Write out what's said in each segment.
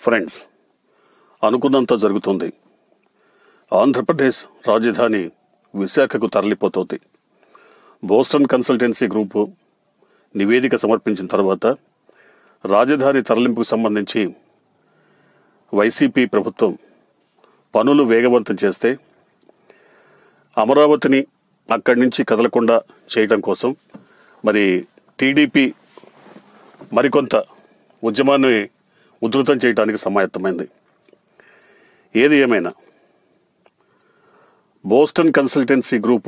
Friends, అనుకున్నంత జరుగుతుంది. ఆంధ్రప్రదేశ్ రాజధాని విశాఖకు తరలిపోతోంది. బోస్టన్ కన్సల్టెన్సీ గ్రూపు నివేదిక సమర్పించిన తర్వాత రాజధాని తరలింపుకు సంబంధించి వైసీపీ ప్రభుత్వం పనులు వేగవంతం చేస్తే అమరావతిని అక్కడి నుంచి కదలకుండా చేయడం కోసం మరి టీడీపీ మరికొంత ఉద్యమాన్ని ఉధృతం చేయడానికి సమాయత్తమైంది. ఏది ఏమైనా బోస్టన్ కన్సల్టెన్సీ గ్రూపు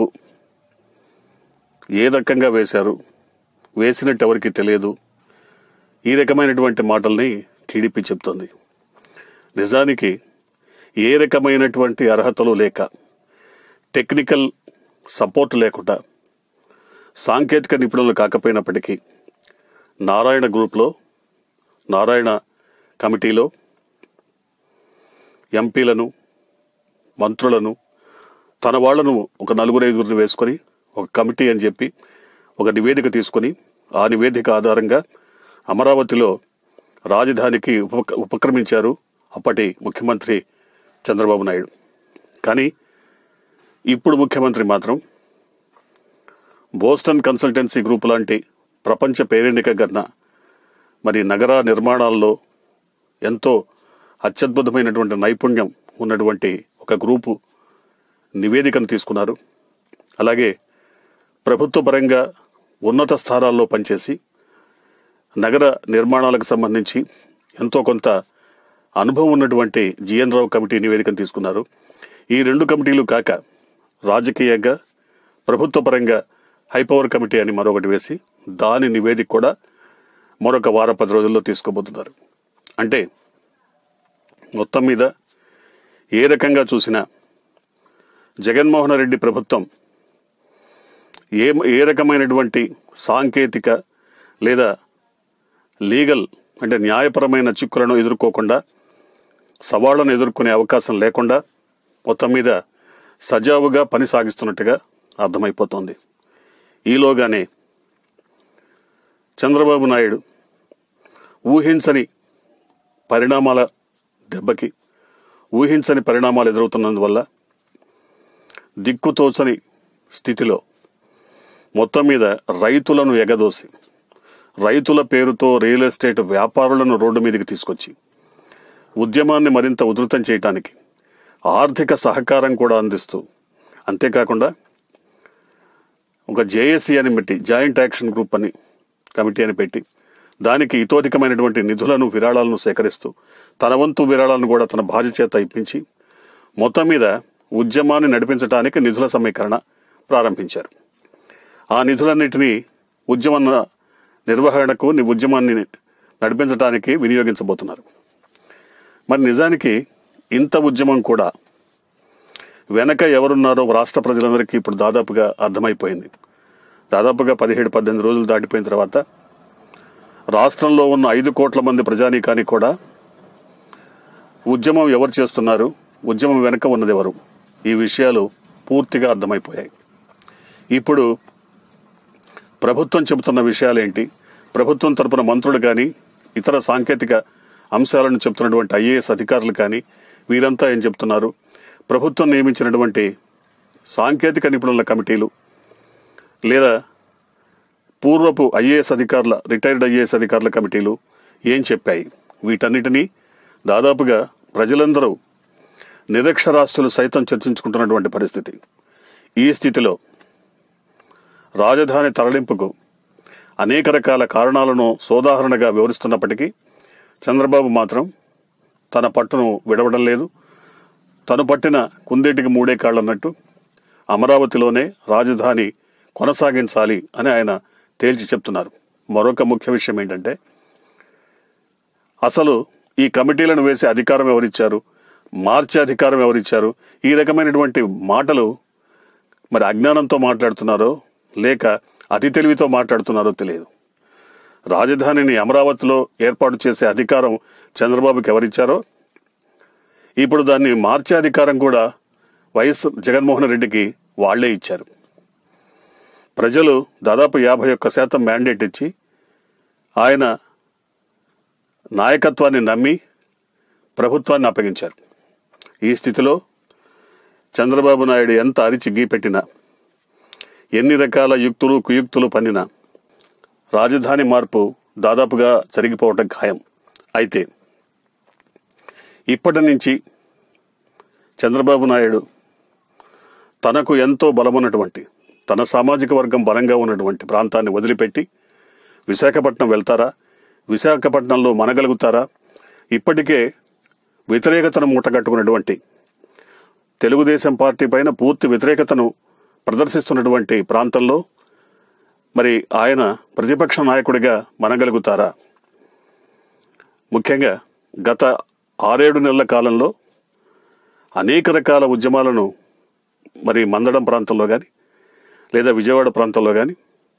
ఏ రకంగా వేసినట్టు ఎవరికి తెలియదు. ఈ రకమైనటువంటి మాటల్ని టీడీపీ చెప్తోంది. నిజానికి ఏ రకమైనటువంటి అర్హతలు లేక, టెక్నికల్ సపోర్ట్ లేకుండా, సాంకేతిక నిపుణులు కాకపోయినప్పటికీ నారాయణ గ్రూప్లో, నారాయణ కమిటీలో ఎంపీలను, మంత్రులను, తన వాళ్లను ఒక 4-5 వేసుకొని ఒక కమిటీ అని చెప్పి ఒక నివేదిక తీసుకొని ఆ నివేదిక ఆధారంగా అమరావతిలో రాజధానికి ఉపక్రమించారు అప్పటి ముఖ్యమంత్రి చంద్రబాబు నాయుడు. కానీ ఇప్పుడు ముఖ్యమంత్రి మాత్రం బోస్టన్ కన్సల్టెన్సీ గ్రూప్ లాంటి ప్రపంచ పేరెన్నిక గన్న మరి నగర నిర్మాణాల్లో ఎంతో అత్యద్భుతమైనటువంటి నైపుణ్యం ఉన్నటువంటి ఒక గ్రూపు నివేదికను తీసుకున్నారు. అలాగే ప్రభుత్వ పరంగా ఉన్నత స్థానాల్లో పనిచేసి నగర నిర్మాణాలకు సంబంధించి ఎంతో కొంత అనుభవం ఉన్నటువంటి జిఎన్ రావు కమిటీ నివేదికను తీసుకున్నారు. ఈ 2 కమిటీలు కాక రాజకీయంగా ప్రభుత్వ పరంగా హైపవర్ కమిటీ అని మరొకటి వేసి దాని నివేదిక కూడా మరొక 10 రోజుల్లో తీసుకోబోతున్నారు. అంటే మొత్తం మీద ఏ రకంగా చూసినా జగన్మోహన్ రెడ్డి ప్రభుత్వం ఏ రకమైనటువంటి సాంకేతిక లేదా లీగల్ అంటే న్యాయపరమైన చిక్కులను ఎదుర్కోకుండా, సవాళ్లను ఎదుర్కొనే అవకాశం లేకుండా మొత్తం మీద సజావుగా పని సాగిస్తున్నట్టుగా అర్థమైపోతోంది. ఈలోగానే చంద్రబాబు నాయుడు ఊహించని పరిణామాల దెబ్బకి, ఊహించని పరిణామాలు ఎదురవుతున్నందువల్ల దిక్కుతోచని స్థితిలో మొత్తం మీద రైతులను ఎగదోసి, రైతుల పేరుతో రియల్ ఎస్టేట్ వ్యాపారులను రోడ్డు మీదకి తీసుకొచ్చి ఉద్యమాన్ని మరింత ఉధృతం చేయడానికి ఆర్థిక సహకారం కూడా అందిస్తూ, అంతేకాకుండా ఒక జేఏసీ అని పెట్టి, జాయింట్ యాక్షన్ గ్రూప్ అని కమిటీ అని పెట్టి దానికి ఇతోధికమైనటువంటి నిధులను, విరాళాలను సేకరిస్తూ తన వంతు విరాళాలను కూడా తన భార్య చేత ఇప్పించి మొత్తం మీద ఉద్యమాన్ని నడిపించడానికి నిధుల సమీకరణ ప్రారంభించారు. ఆ నిధులన్నింటినీ ఉద్యమ నిర్వహణకు, ఉద్యమాన్ని నడిపించడానికి వినియోగించబోతున్నారు. మరి నిజానికి ఇంత ఉద్యమం కూడా వెనక ఎవరున్నారో రాష్ట్ర ప్రజలందరికీ ఇప్పుడు దాదాపుగా అర్థమైపోయింది. దాదాపుగా 17-18 రోజులు దాటిపోయిన తర్వాత రాష్ట్రంలో ఉన్న 5 కోట్ల మంది ప్రజానీకానికి కూడా ఉద్యమం ఎవరు చేస్తున్నారు, ఉద్యమం వెనక ఉన్నది ఎవరు, ఈ విషయాలు పూర్తిగా అర్థమైపోయాయి. ఇప్పుడు ప్రభుత్వం చెబుతున్న విషయాలేంటి, ప్రభుత్వం తరపున మంత్రులు కానీ, ఇతర సాంకేతిక అంశాలను చెబుతున్నటువంటి ఐఏఎస్ అధికారులు కానీ వీరంతా ఏం చెప్తున్నారు, ప్రభుత్వం నియమించినటువంటి సాంకేతిక నిపుణుల కమిటీలు లేదా పూర్వపు రిటైర్డ్ ఐఏఎస్ అధికారుల కమిటీలు ఏం చెప్పాయి, వీటన్నిటినీ దాదాపుగా ప్రజలందరూ నిరక్షరాస్యులు సైతం చర్చించుకుంటున్నటువంటి పరిస్థితి. ఈ స్థితిలో రాజధాని తరలింపుకు అనేక రకాల కారణాలను సోదాహరణగా వివరిస్తున్నప్పటికీ చంద్రబాబు మాత్రం తన పట్టును విడవడం లేదు. తను పట్టిన కుందేటికి 3 కాళ్ళు అన్నట్టు అమరావతిలోనే రాజధాని కొనసాగించాలి అని ఆయన తేల్చి చెప్తున్నారు. మరొక ముఖ్య విషయం ఏంటంటే, అసలు ఈ కమిటీలను వేసే అధికారం ఎవరిచ్చారు, మార్చే అధికారం ఎవరిచ్చారు, ఈ రకమైనటువంటి మాటలు మరి అజ్ఞానంతో మాట్లాడుతున్నారో లేక అతి తెలివితో మాట్లాడుతున్నారో తెలియదు. రాజధానిని అమరావతిలో ఏర్పాటు చేసే అధికారం చంద్రబాబుకి ఎవరిచ్చారో, ఇప్పుడు దాన్ని మార్చే అధికారం కూడా వైఎస్ జగన్మోహన్ రెడ్డికి వాళ్లే ఇచ్చారు. ప్రజలు దాదాపు 51% మ్యాండేట్ ఇచ్చి ఆయన నాయకత్వాన్ని నమ్మి ప్రభుత్వాన్ని అప్పగించారు. ఈ స్థితిలో చంద్రబాబు నాయుడు ఎంత అరిచి గీపెట్టినా, ఎన్ని రకాల యుక్తులు కుయుక్తులు పన్నినా రాజధాని మార్పు దాదాపుగా జరిగిపోవటం ఖాయం. అయితే ఇప్పటి నుంచి చంద్రబాబు నాయుడు తనకు ఎంతో బలమున్నటువంటి, తన సామాజిక వర్గం బలంగా ఉన్నటువంటి ప్రాంతాన్ని వదిలిపెట్టి విశాఖపట్నం వెళ్తారా? విశాఖపట్నంలో మనగలుగుతారా? ఇప్పటికే వ్యతిరేకతను మూటగట్టుకున్నటువంటి, తెలుగుదేశం పార్టీ పైన పూర్తి వ్యతిరేకతను ప్రదర్శిస్తున్నటువంటి ప్రాంతంలో మరి ఆయన ప్రతిపక్ష నాయకుడిగా మనగలుగుతారా? ముఖ్యంగా గత 6-7 నెలల కాలంలో అనేక రకాల ఉద్యమాలను మరి మందడం ప్రాంతంలో కానీ లేదా విజయవాడ ప్రాంతంలో కానీ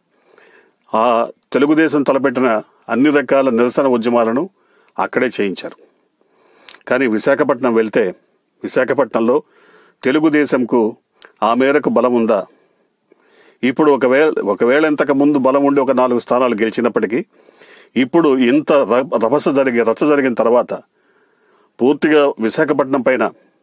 ఆ తెలుగుదేశం తలపెట్టిన అన్ని రకాల నిరసన ఉద్యమాలను అక్కడే చేయించారు. కానీ విశాఖపట్నం వెళ్తే విశాఖపట్నంలో తెలుగుదేశంకు ఆ మేరకు బలం ఉందా? ఇప్పుడు ఒకవేళ ఇంతకు ముందు బలం ఉండి ఒక 4 స్థానాలు గెలిచినప్పటికీ ఇప్పుడు ఇంత రచ్చ జరిగిన తర్వాత పూర్తిగా విశాఖపట్నం పైన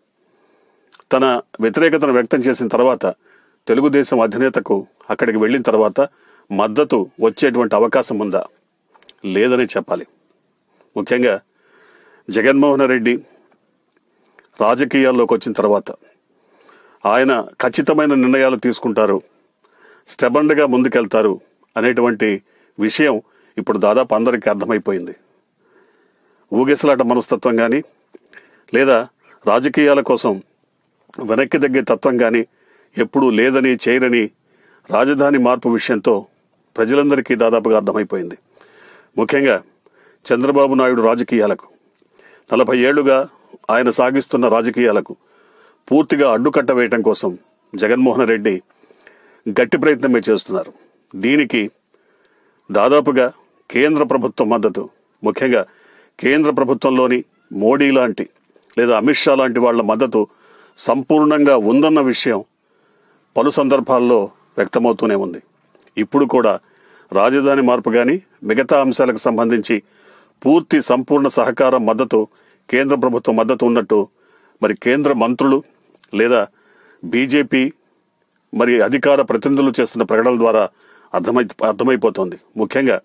తన వ్యతిరేకతను వ్యక్తం చేసిన తర్వాత తెలుగుదేశం అధినేతకు అక్కడికి వెళ్ళిన తర్వాత మద్దతు వచ్చేటువంటి అవకాశం ఉందా? లేదని చెప్పాలి. ముఖ్యంగా జగన్మోహన్ రెడ్డి రాజకీయాల్లోకి వచ్చిన తర్వాత ఆయన ఖచ్చితమైన నిర్ణయాలు తీసుకుంటారు, స్టెబన్గా ముందుకెళ్తారు అనేటువంటి విషయం ఇప్పుడు దాదాపు అందరికీ అర్థమైపోయింది. ఊగిసలాట మనస్తత్వం కానీ లేదా రాజకీయాల కోసం వెనక్కి తగ్గే తత్వం కానీ ఎప్పుడూ లేదని చేయరని రాజధాని మార్పు విషయంతో ప్రజలందరికీ దాదాపుగా అర్థమైపోయింది. ముఖ్యంగా చంద్రబాబు నాయుడు రాజకీయాలకు 40 ఏళ్లుగా ఆయన సాగిస్తున్న రాజకీయాలకు పూర్తిగా అడ్డుకట్ట వేయటం కోసం జగన్మోహన్ రెడ్డి గట్టి ప్రయత్నమే చేస్తున్నారు. దీనికి దాదాపుగా కేంద్ర ప్రభుత్వం మద్దతు, ముఖ్యంగా కేంద్ర ప్రభుత్వంలోని మోడీ లాంటి లేదా అమిత్ షా లాంటి వాళ్ల మద్దతు సంపూర్ణంగా ఉందన్న విషయం పలు సందర్భాల్లో వ్యక్తమవుతూనే ఉంది. ఇప్పుడు కూడా రాజధాని మార్పు కానీ మిగతా అంశాలకు సంబంధించి పూర్తి సంపూర్ణ సహకారం మద్దతు కేంద్ర ప్రభుత్వం మద్దతు ఉన్నట్టు మరి కేంద్ర మంత్రులు లేదా బీజేపీ మరి అధికార ప్రతినిధులు చేస్తున్న ప్రకటనల ద్వారా అర్థమైపోతుంది. ముఖ్యంగా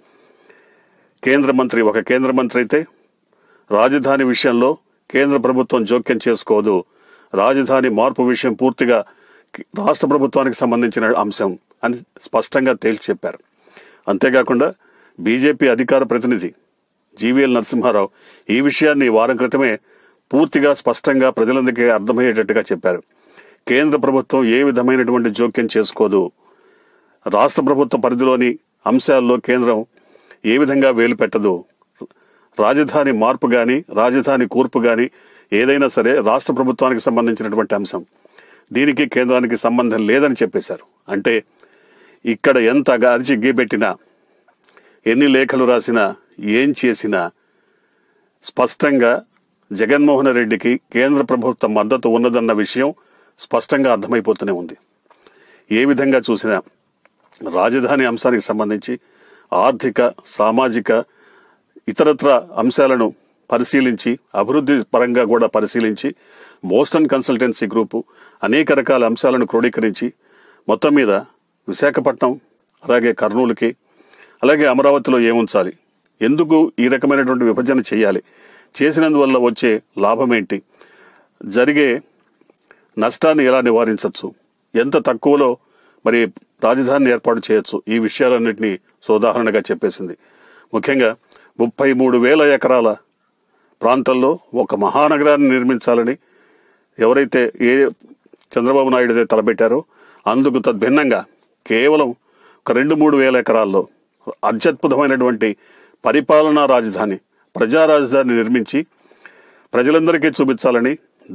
ఒక కేంద్ర మంత్రి అయితే రాజధాని విషయంలో కేంద్ర ప్రభుత్వం జోక్యం చేసుకోదు, రాజధాని మార్పు విషయం పూర్తిగా రాష్ట్ర ప్రభుత్వానికి సంబంధించిన అంశం అని స్పష్టంగా తేల్చి చెప్పారు. అంతేకాకుండా బీజేపీ అధికార ప్రతినిధి జీవీఎల్ నరసింహారావు ఈ విషయాన్ని వారం క్రితమే పూర్తిగా స్పష్టంగా ప్రజలందరికీ అర్థమయ్యేటట్టుగా చెప్పారు. కేంద్ర ప్రభుత్వం ఏ విధమైనటువంటి జోక్యం చేసుకోదు, రాష్ట్ర ప్రభుత్వ పరిధిలోని అంశాల్లో కేంద్రం ఏ విధంగా వేలు పెట్టదు, రాజధాని మార్పు కానీ రాజధాని కూర్పు కానీ ఏదైనా సరే రాష్ట్ర ప్రభుత్వానికి సంబంధించినటువంటి అంశం, దీనికి కేంద్రానికి సంబంధం లేదని చెప్పేశారు. అంటే ఇక్కడ ఎంత అరిచి గీపెట్టినా, ఎన్ని లేఖలు రాసినా, ఏం చేసినా స్పష్టంగా జగన్మోహన్ రెడ్డికి కేంద్ర ప్రభుత్వ మద్దతు ఉన్నదన్న విషయం స్పష్టంగా అర్థమైపోతూనే ఉంది. ఏ విధంగా చూసినా రాజధాని అంశానికి సంబంధించి ఆర్థిక, సామాజిక, ఇతరత్ర అంశాలను పరిశీలించి, అభివృద్ధి పరంగా కూడా పరిశీలించి, బోస్టన్ కన్సల్టెన్సీ గ్రూపు అనేక రకాల అంశాలను క్రోడీకరించి మొత్తం మీద విశాఖపట్నం అలాగే కర్నూలుకి అలాగే అమరావతిలో ఏముంచాలి, ఎందుకు ఈ రకమైనటువంటి విభజన చేయాలి, చేసినందువల్ల వచ్చే లాభం ఏంటి, జరిగే నష్టాన్ని ఎలా నివారించవచ్చు, ఎంత తక్కువలో మరి రాజధానిని ఏర్పాటు చేయొచ్చు, ఈ విషయాలన్నింటినీ సోదాహరణగా చెప్పేసింది. ముఖ్యంగా 33,000 ఎకరాల ప్రాంతంలో ఒక మహానగరాన్ని నిర్మించాలని ఎవరైతే చంద్రబాబు నాయుడు అయితే తలపెట్టారో అందుకు తద్భిన్నంగా కేవలం ఒక 2-3 వేల ఎకరాల్లో అత్యద్భుతమైనటువంటి పరిపాలనా రాజధాని, ప్రజా రాజధాని నిర్మించి ప్రజలందరికీ చూపించాలని,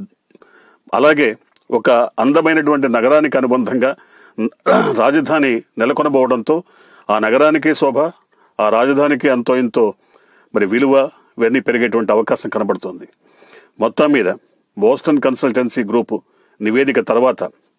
అలాగే ఒక అందమైనటువంటి నగరానికి అనుబంధంగా రాజధాని నెలకొనబోవడంతో ఆ నగరానికి శోభ, ఆ రాజధానికి అంతో ఇంతో మరి విలువ ఇవన్నీ పెరిగేటువంటి అవకాశం కనబడుతోంది. మొత్తం మీద బోస్టన్ కన్సల్టెన్సీ గ్రూపు నివేదిక తర్వాత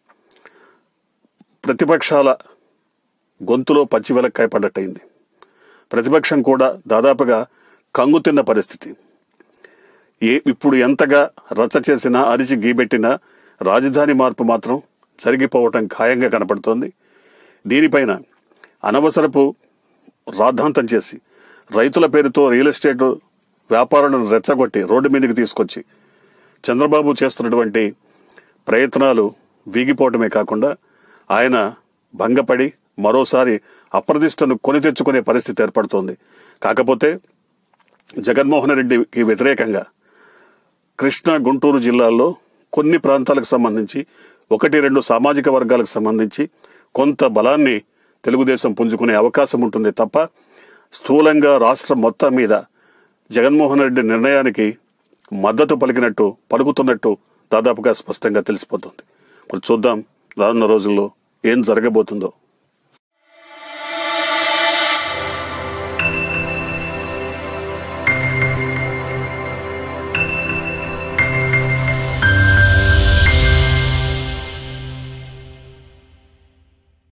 ప్రతిపక్షాల గొంతులో పచ్చివెలక్కాయ పడ్డట్టయింది. ప్రతిపక్షం కూడా దాదాపుగా కంగుతిన్న పరిస్థితి. ఇప్పుడు ఎంతగా రచ్చ చేసినా అరిచి గీబెట్టినా రాజధాని మార్పు మాత్రం జరిగిపోవటం ఖాయంగా కనపడుతోంది. దీనిపైన అనవసరపు రాద్ధాంతం చేసి రైతుల పేరుతో రియల్ ఎస్టేట్ వ్యాపారులను రెచ్చగొట్టి రోడ్డు మీదకి తీసుకొచ్చి చంద్రబాబు చేస్తున్నటువంటి ప్రయత్నాలు వీగిపోవటమే కాకుండా ఆయన భంగపడి మరోసారి అప్రదిష్టను కొని తెచ్చుకునే పరిస్థితి ఏర్పడుతోంది. కాకపోతే జగన్మోహన్ రెడ్డికి వ్యతిరేకంగా కృష్ణా, గుంటూరు జిల్లాల్లో కొన్ని ప్రాంతాలకు సంబంధించి 1-2 సామాజిక వర్గాలకు సంబంధించి కొంత బలాన్ని తెలుగుదేశం పుంజుకునే అవకాశం ఉంటుంది తప్ప స్థూలంగా రాష్ట్రం మొత్తం మీద జగన్మోహన్ రెడ్డి నిర్ణయానికి మద్దతు పలుకుతున్నట్టు దాదాపుగా స్పష్టంగా తెలిసిపోతుంది. మరి చూద్దాం రానున్న రోజుల్లో ఏం జరగబోతుందో.